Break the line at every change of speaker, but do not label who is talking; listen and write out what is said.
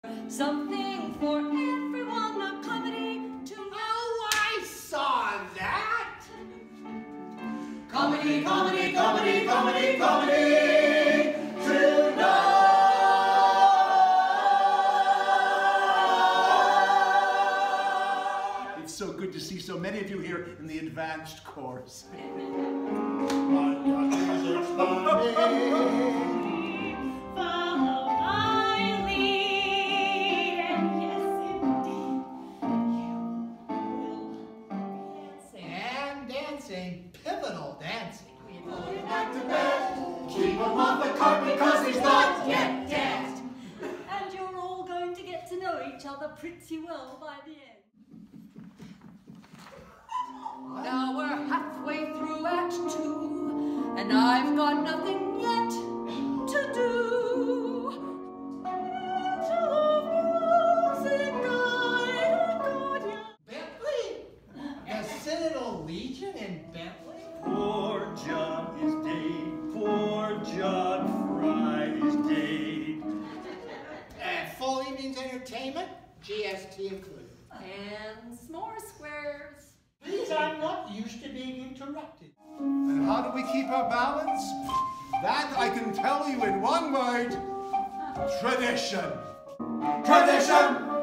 Something for everyone, a comedy to...
Oh, I saw that!
Comedy, comedy, comedy, comedy, comedy tonight.
It's so good to see so many of you here in the advanced course.
Follow my lead, and yes, indeed, you will be dancing.
And dancing, pivotal dancing.
Put him back to bed. Keep him off the cart because he's not yet dead.
And you're all going to get to know each other pretty well by the end. Now we're halfway through Act 2, and I've got nothing yet to do. Angel of music, guide, guardian.
Bentley? The Citadel Legion in Bentley?
Poor John is dead, poor John Fry is dead.
Foley means entertainment, GST included.
And s'more squares.
Please, I'm not used to being interrupted.
And how do we keep our balance? That I can tell you in one word: tradition.
Tradition.